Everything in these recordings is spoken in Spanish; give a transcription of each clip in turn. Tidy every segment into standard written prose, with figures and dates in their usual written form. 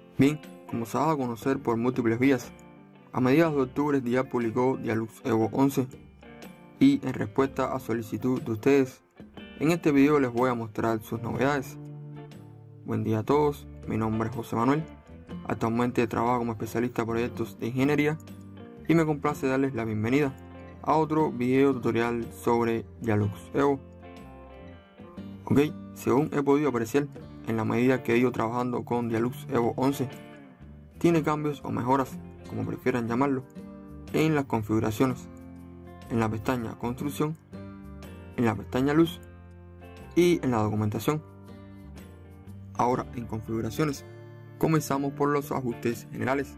Bien, como se ha dado a conocer por múltiples vías, a mediados de octubre DIAL publicó Dialux Evo 11 y en respuesta a solicitud de ustedes, en este video les voy a mostrar sus novedades. Buen día a todos, mi nombre es José Manuel, actualmente trabajo como especialista en proyectos de ingeniería y me complace darles la bienvenida a otro video tutorial sobre Dialux Evo. Ok, según he podido apreciar, en la medida que he ido trabajando con Dialux Evo 11, tiene cambios o mejoras, como prefieran llamarlo, en las configuraciones, en la pestaña Construcción, en la pestaña Luz y en la documentación. Ahora, en configuraciones, comenzamos por los ajustes generales.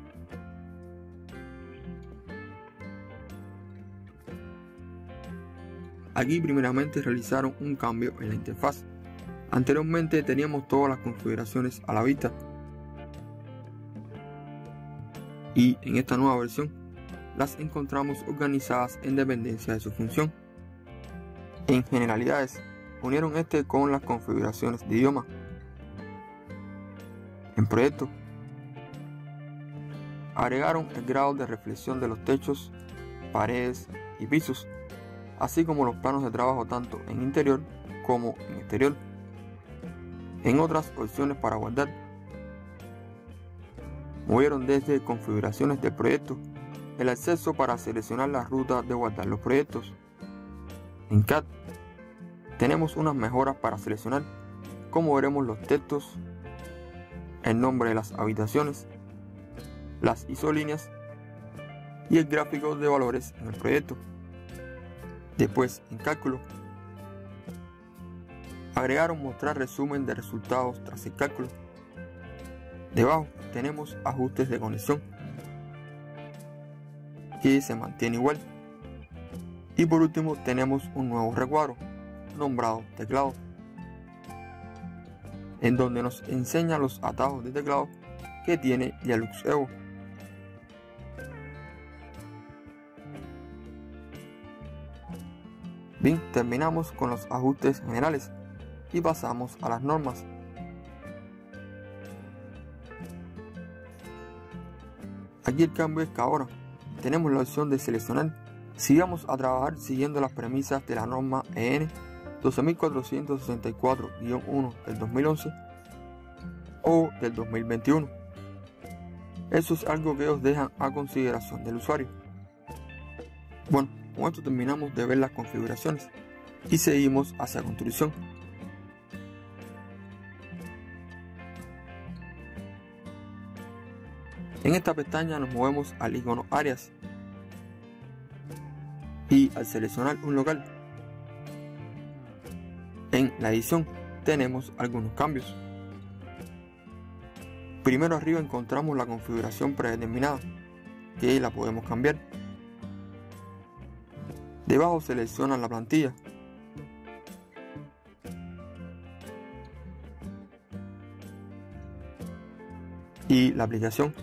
Aquí primeramente realizaron un cambio en la interfaz. Anteriormente teníamos todas las configuraciones a la vista y en esta nueva versión las encontramos organizadas en dependencia de su función. En generalidades, unieron este con las configuraciones de idioma. En proyecto, agregaron el grado de reflexión de los techos, paredes y pisos, así como los planos de trabajo tanto en interior como en exterior. En otras opciones para guardar, movieron desde configuraciones del proyecto el acceso para seleccionar la ruta de guardar los proyectos. En CAD tenemos unas mejoras para seleccionar, como veremos, los textos, el nombre de las habitaciones, las isolíneas y el gráfico de valores en el proyecto. Después, en cálculo, agregaron mostrar resumen de resultados tras el cálculo. Debajo tenemos ajustes de conexión, que se mantiene igual. Y por último tenemos un nuevo recuadro nombrado teclado, en donde nos enseña los atajos de teclado que tiene Dialux Evo. Bien, terminamos con los ajustes generales y pasamos a las normas. Aquí el cambio es que ahora tenemos la opción de seleccionar si vamos a trabajar siguiendo las premisas de la norma EN 12464-1 del 2011 o del 2021. Eso es algo que ellos dejan a consideración del usuario. Bueno, con esto terminamos de ver las configuraciones y seguimos hacia construcción. En esta pestaña nos movemos al icono áreas y al seleccionar un local, en la edición tenemos algunos cambios. Primero arriba encontramos la configuración predeterminada, que la podemos cambiar. Debajo seleccionan la plantilla. Y la aplicación,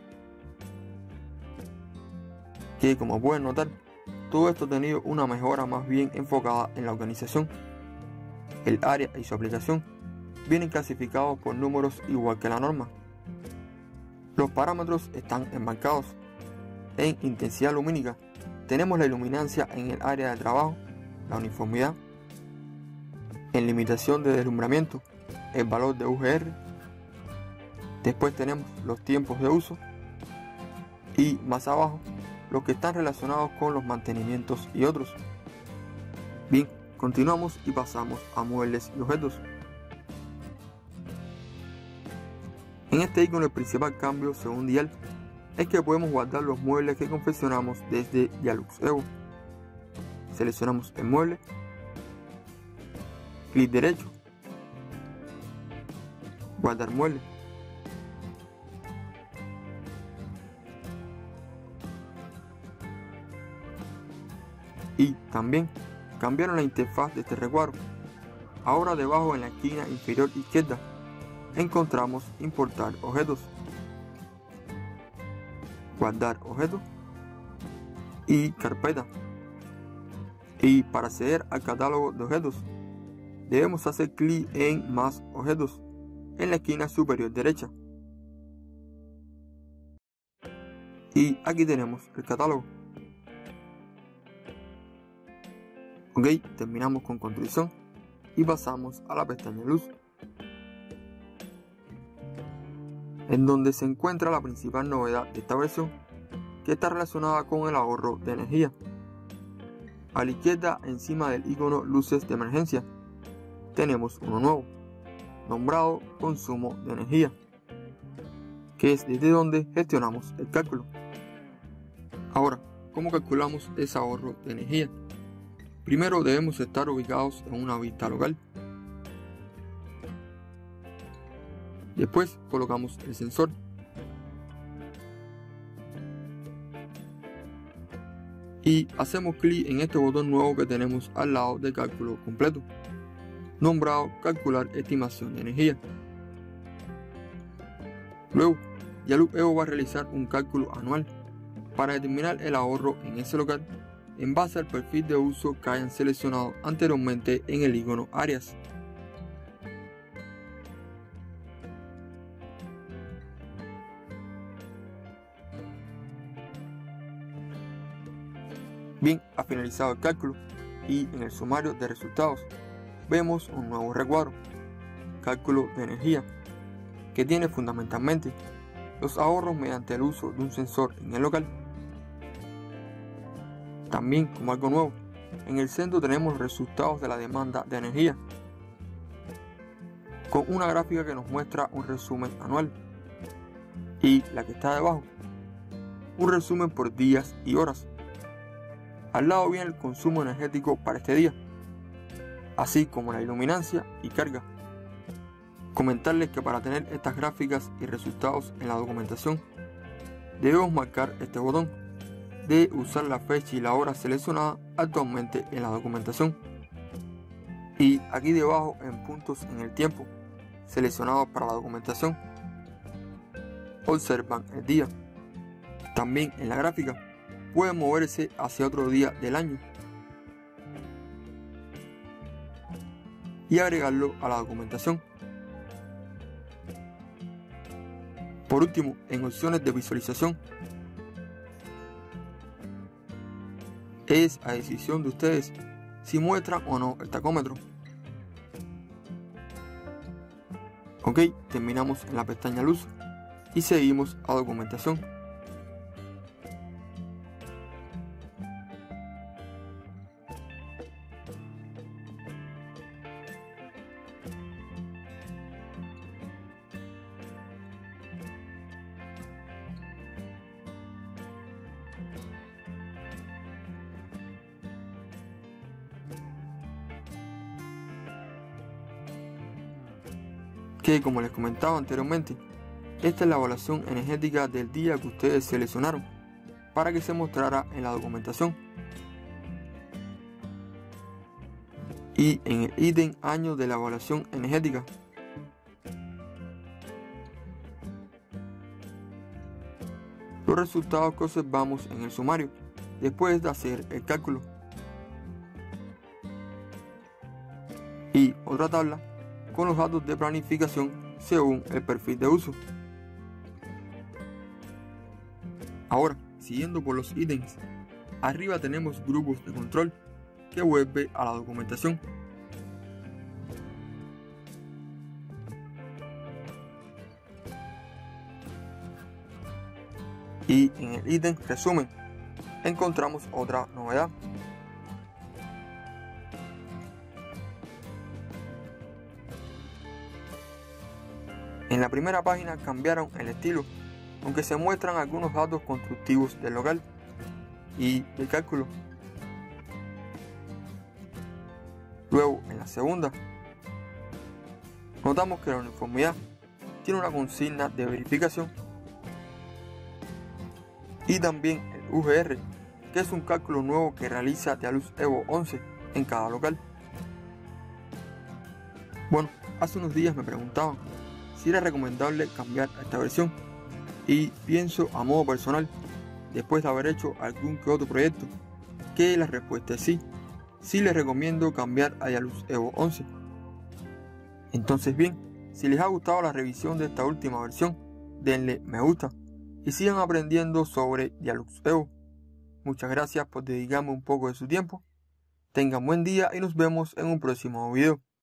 que como pueden notar, todo esto ha tenido una mejora más bien enfocada en la organización. El área y su aplicación vienen clasificados por números igual que la norma. Los parámetros están enmarcados. En intensidad lumínica tenemos la iluminancia en el área de trabajo, la uniformidad. En limitación de deslumbramiento, el valor de UGR. Después tenemos los tiempos de uso y más abajo los que están relacionados con los mantenimientos y otros. Bien, continuamos y pasamos a muebles y objetos. En este icono el principal cambio según Dial es que podemos guardar los muebles que confeccionamos desde Dialux Evo. Seleccionamos el mueble, clic derecho, guardar mueble. Y también cambiaron la interfaz de este recuadro. Ahora debajo en la esquina inferior izquierda encontramos importar objetos, guardar objetos y carpeta. Y para acceder al catálogo de objetos debemos hacer clic en más objetos en la esquina superior derecha. Y aquí tenemos el catálogo. Ok, terminamos con construcción y pasamos a la pestaña luz, en donde se encuentra la principal novedad de esta versión, que está relacionada con el ahorro de energía. A la izquierda, encima del icono luces de emergencia, tenemos uno nuevo, nombrado consumo de energía, que es desde donde gestionamos el cálculo. Ahora, ¿cómo calculamos ese ahorro de energía? Primero debemos estar ubicados en una vista local. Después colocamos el sensor. Y hacemos clic en este botón nuevo que tenemos al lado del cálculo completo, nombrado calcular estimación de energía. Luego, Yalux Evo va a realizar un cálculo anual para determinar el ahorro en ese local en base al perfil de uso que hayan seleccionado anteriormente en el icono áreas. Bien, ha finalizado el cálculo y en el sumario de resultados vemos un nuevo recuadro, cálculo de energía, que tiene fundamentalmente los ahorros mediante el uso de un sensor en el local. También, como algo nuevo, en el centro tenemos los resultados de la demanda de energía, con una gráfica que nos muestra un resumen anual, y la que está debajo, un resumen por días y horas. Al lado viene el consumo energético para este día, así como la iluminancia y carga. Comentarles que para tener estas gráficas y resultados en la documentación, debemos marcar este botón de usar la fecha y la hora seleccionada actualmente en la documentación. Y aquí debajo en puntos en el tiempo, seleccionados para la documentación, observan el día. También en la gráfica pueden moverse hacia otro día del año y agregarlo a la documentación. Por último, en opciones de visualización, es a decisión de ustedes si muestran o no el tacómetro. Ok, terminamos en la pestaña luz y seguimos a documentación. Que, como les comentaba anteriormente, esta es la evaluación energética del día que ustedes seleccionaron para que se mostrara en la documentación. Y en el ítem año de la evaluación energética, los resultados que observamos en el sumario después de hacer el cálculo. Y otra tabla con los datos de planificación según el perfil de uso. Ahora, siguiendo por los ítems, arriba tenemos grupos de control que vuelve a la documentación. Y en el ítem resumen encontramos otra novedad. En la primera página cambiaron el estilo, aunque se muestran algunos datos constructivos del local y del cálculo. Luego, en la segunda, notamos que la uniformidad tiene una consigna de verificación y también el UGR, que es un cálculo nuevo que realiza Yalux Evo 11 en cada local. Bueno, hace unos días me preguntaban si era recomendable cambiar a esta versión y pienso a modo personal, después de haber hecho algún que otro proyecto, que la respuesta es sí. Sí les recomiendo cambiar a Yalux Evo 11. Entonces bien, si les ha gustado la revisión de esta última versión, denle me gusta y sigan aprendiendo sobre Dialux Evo. Muchas gracias por dedicarme un poco de su tiempo. Tengan buen día y nos vemos en un próximo video.